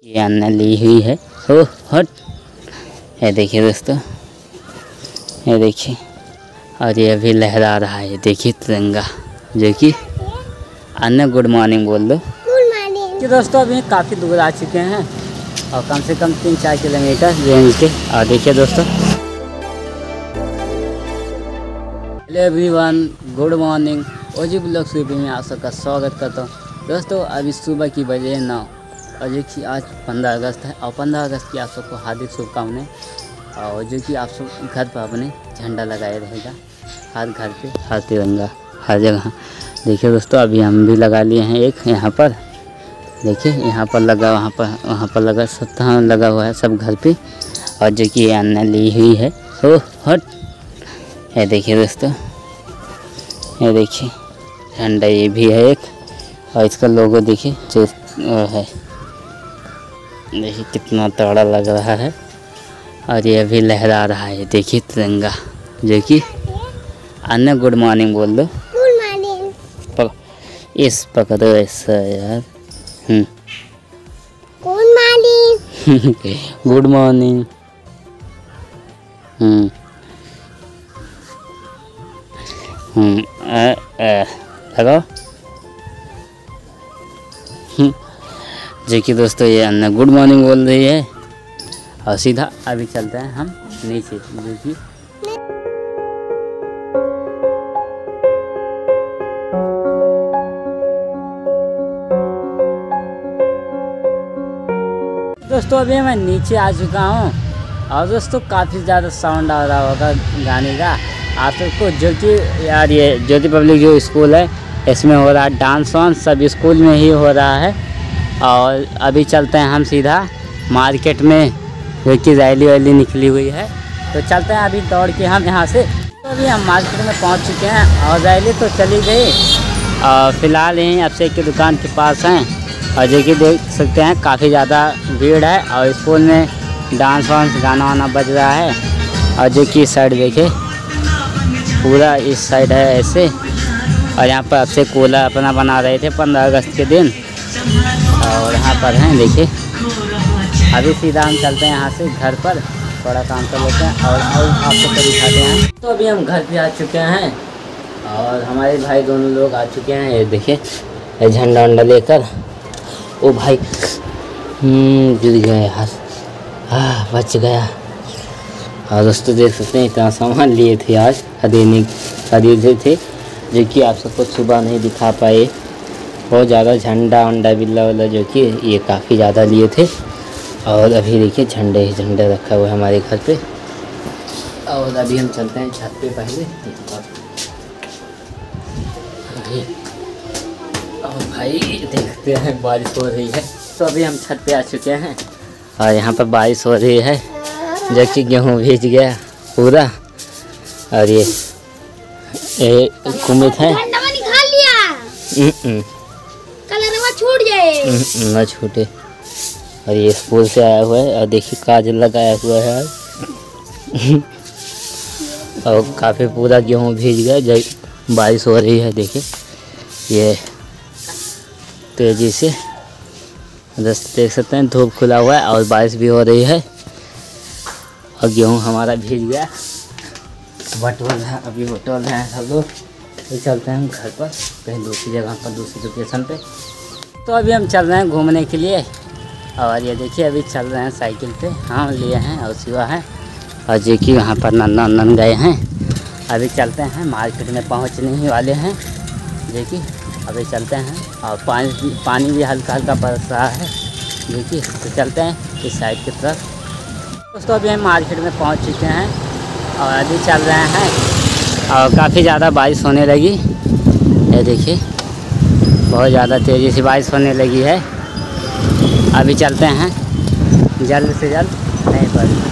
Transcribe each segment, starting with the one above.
ये अन्ना ली हुई है। हो हट, ये देखिए दोस्तों, ये देखिए, और ये अभी लहरा रहा है। देखिए तिरंगा, जो कि अन्ना गुड मॉर्निंग बोल दो। Good morning. कि दोस्तों अभी काफ़ी दूर आ चुके हैं और कम से कम 3-4 किलोमीटर रेंज के। और देखिए दोस्तों, हेलो एवरीवन, गुड मॉर्निंग। ओजी ब्लॉग सुबह में आप सबका स्वागत करता हूँ। दोस्तों अभी सुबह की बजे 9 और जो कि आज 15 अगस्त है और 15 अगस्त की आप सबको हार्दिक शुभकामनाएं। और जो कि आप सब घर पर अपने झंडा लगाए रहेगा, हर घर पे, हर तिरंगा, हर जगह। देखिए दोस्तों, अभी हम भी लगा लिए हैं एक यहाँ पर। देखिए यहाँ पर लगा, वहाँ पर लगा, सब लगा हुआ है सब घर पे। और जो कि ये अन्ना ली हुई है। हो हट, ये देखिए दोस्तों, ये देखिए झंडा ये भी है एक, और इसका लोगो देखिए जो है, देखिए कितना तगड़ा लग रहा है। और ये अभी लहरा रहा है। देखिए तिरंगा, जो कि अन्ना गुड मॉर्निंग बोल दो। Good morning. इस पकड़ो ऐसा यार। Good morning. Good morning. लगाओ। जो कि दोस्तों ये अन्ना गुड मॉर्निंग बोल रही है। और सीधा अभी चलते हैं हम नीचे, जो कि दोस्तों अभी मैं नीचे आ चुका हूँ। और दोस्तों काफ़ी ज़्यादा साउंड आ रहा होगा गाने का आप सबको, जो कि यार ये ज्योति पब्लिक जो स्कूल है इसमें हो रहा है डांस वांस, सब स्कूल में ही हो रहा है। और अभी चलते हैं हम सीधा मार्केट में, जो कि रैली वैली निकली हुई है। तो चलते हैं अभी दौड़ के हम यहाँ से। तो अभी हम मार्केट में पहुँच चुके हैं और रैली तो चली गई। और फिलहाल यहीं अभिषेक की दुकान के पास हैं। और जो कि देख सकते हैं काफ़ी ज़्यादा भीड़ है और स्कूल में डांस वांस गाना वाना बज रहा है। और जो कि इस साइड देखे, पूरा इस साइड है ऐसे। और यहाँ पर अभिषेक कोला अपना बना रहे थे 15 अगस्त के दिन। और यहाँ पर हैं देखिए। अभी सीधा हम चलते हैं यहाँ से घर पर, थोड़ा काम कर लेते हैं और आपको तो दिखाते हैं। तो अभी हम घर पे आ चुके हैं और हमारे भाई दोनों लोग आ चुके हैं। ये देखिए, ये झंडा वंडा लेकर। ओ भाई गिर गया यार, बच गया। और दोस्तों देख सकते हैं इतना सामान लिए थे आज, खरीदे थे, जो कि आप सबको सुबह नहीं दिखा पाए। बहुत ज़्यादा झंडा वंडा बिल्ला वाला, जो कि ये काफ़ी ज़्यादा लिए थे। और अभी देखिए झंडे रखा हुआ है हमारे घर पे। और अभी हम चलते हैं छत पे पहले। और भाई देखते हैं बारिश हो रही है। तो अभी हम छत पे आ चुके हैं और यहाँ पर बारिश हो रही है, जो कि गेहूँ भीज गया पूरा। और ये कुमित है, छूट जाए ना छूटे। और ये स्कूल से आया हुआ है और देखिए काजल लगाया हुआ है आज। और काफ़ी पूरा गेहूँ भीज गया, जब बारिश हो रही है। देखिए ये तेज़ी से रास्ते देख सकते हैं, धूप खुला हुआ है और बारिश भी हो रही है। और गेहूँ हमारा भीज गया, बटोल है, अभी बटोल हैं सब लोग। तो चलते हैं हम घर पर, कहीं दूसरी जगह पर, दूसरी लोकेशन पे। तो अभी हम चल रहे हैं घूमने के लिए। और ये देखिए अभी चल रहे हैं साइकिल पे, हम लिए हैं और सिवा है। और जो कि वहाँ पर नंदन गए हैं। अभी चलते हैं, मार्केट में पहुँचने ही वाले हैं, जो कि अभी चलते हैं। और पानी भी हल्का हल्का बरस रहा है, जो कि तो चलते हैं इस साइड की तरफ। दोस्तों अभी हम मार्केट में पहुँच चुके हैं और अभी चल रहे हैं। और काफ़ी ज़्यादा बारिश होने लगी, ये देखिए बहुत ज़्यादा तेज़ी से बारिश होने लगी है। अभी चलते हैं जल्द से जल्द नहीं पर।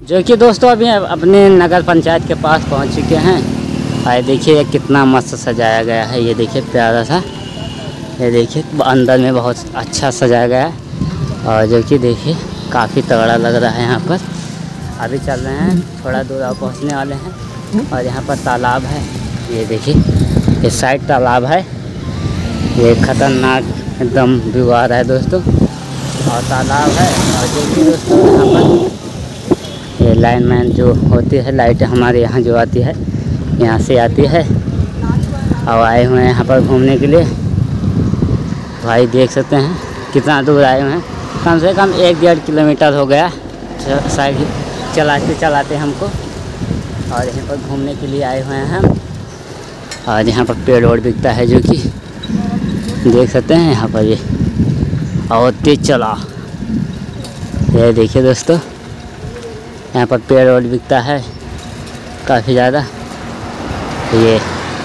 जो कि दोस्तों अभी अपने नगर पंचायत के पास पहुंच चुके हैं। और देखिए कितना मस्त सजाया गया है, ये देखिए प्यारा सा, ये देखिए अंदर में बहुत अच्छा सजाया गया है। और जो कि देखिए काफ़ी तगड़ा लग रहा है यहाँ पर। अभी चल रहे हैं, थोड़ा दूर और पहुँचने वाले हैं। और यहाँ पर तालाब है, ये देखिए इस साइड तालाब है, ये खतरनाक एकदम व्यू आ रहा है दोस्तों। और तालाब है, और जो कि दोस्तों यहाँ पर ये लाइनमैन जो होती है, लाइट हमारे यहाँ जो आती है यहाँ से आती है। और आए हुए हैं यहाँ पर घूमने के लिए। भाई देख सकते हैं कितना दूर आए हुए हैं, कम से कम 1-1.5 किलोमीटर हो गया साइड चलाते चलाते हमको। और यहाँ पर घूमने के लिए आए हुए हैं हम। और यहाँ पर पेड़ और बिकता है, जो कि देख सकते हैं यहाँ पर ये और तेज चला। ये देखिए दोस्तों यहाँ पर पेड़ और बिकता है काफ़ी ज़्यादा। ये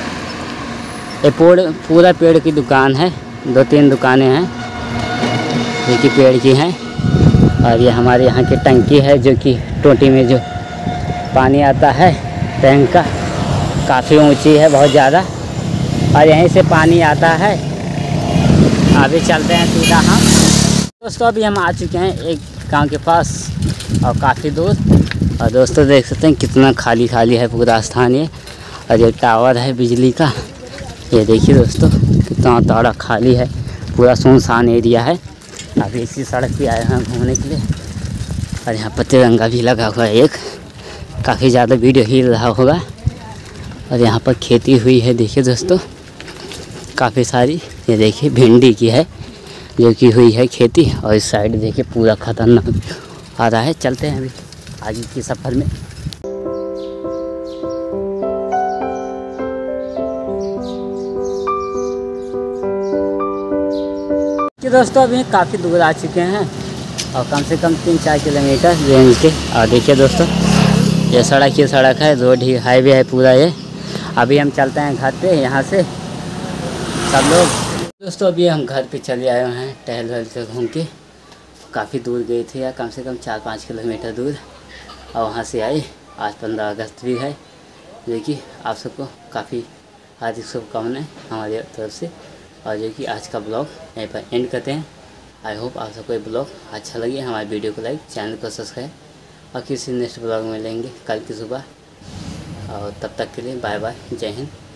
पूरा पेड़ की दुकान है, 2-3 दुकानें हैं जो कि पेड़ की हैं। और ये हमारे यहाँ की टंकी है, जो कि टोटी में जो पानी आता है टैंक का, काफ़ी ऊंची है बहुत ज़्यादा। और यहीं से पानी आता है। अभी चलते हैं सीधा हम दोस्तों। अभी हम आ चुके हैं एक गांव के पास और काफ़ी दूर। और दोस्तों देख सकते हैं कितना खाली खाली है पूरा स्थान ये। और ये टावर है बिजली का, ये देखिए दोस्तों कितना ताड़ा खाली है, पूरा सुनसान एरिया है। अभी इसी सड़क पे आए हैं घूमने के लिए। और यहाँ पर तिरंगा भी लगा हुआ है एक, काफ़ी ज़्यादा वीडियो हिल रहा होगा। और यहाँ पर खेती हुई है, देखिए दोस्तों काफ़ी सारी। ये देखिए भिंडी की है जो कि हुई है खेती। और इस साइड देखिए पूरा खतरनाक आ रहा है। चलते हैं अभी आगे के सफ़र में। कि दोस्तों अभी काफ़ी दूर आ चुके हैं और कम से कम 3-4 किलोमीटर रेंज के। और देखिए दोस्तों ये सड़क है, रोड ही हाईवे है पूरा ये। अभी हम चलते हैं घर पे यहाँ से सब लोग। दोस्तों अभी हम घर पे चले आए हैं टहल से घूम के। काफ़ी दूर गए थे यार, कम से कम 4-5 किलोमीटर दूर। और वहाँ से आए। आज 15 अगस्त भी है, जो कि आप सबको काफ़ी हार्दिक शुभकामनाएं हमारी तरफ से। और जो कि आज का ब्लॉग यहीं पर एंड करते हैं। आई होप आप सबको ये ब्लॉग अच्छा लगे। हमारे वीडियो को लाइक, चैनल को सब्सक्राइब। और किसी नेक्स्ट ब्लॉग में मिलेंगे कल की सुबह। और तब तक के लिए बाय बाय, जय हिंद।